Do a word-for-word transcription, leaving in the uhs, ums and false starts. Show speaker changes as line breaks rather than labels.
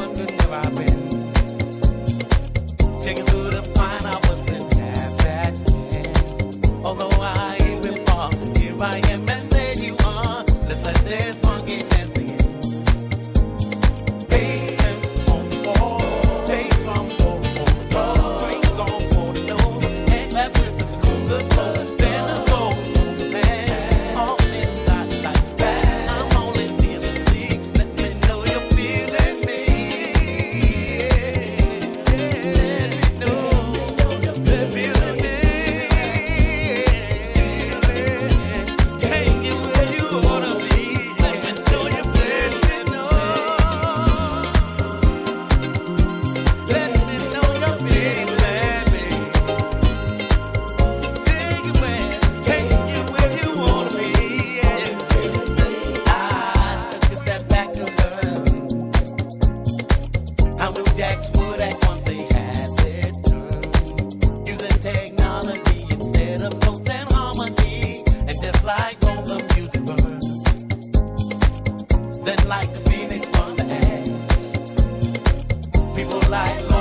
wondering where I've been. Checking through to find out what's been happening. Although I ain't been far, here I am and there you are. Let's let this funky dance begin. Bass and on the floor, bass from floor to floor, strings on for the nose, and clap with the cool good soul. Then the gold man, all inside like that. I'm only feeling sick. Let me know you're feeling me. Let me know you're feeling me. Take it where you wanna be. Let me know you're feeling me. Let me know you're feeling me. Take it where, take it where you wanna be. Yeah. I took a step back to learn how New Jacks would act once they had their turn. Using technology instead of notes and harmony. And just like all the music burns, then like the phoenix from the ash, people like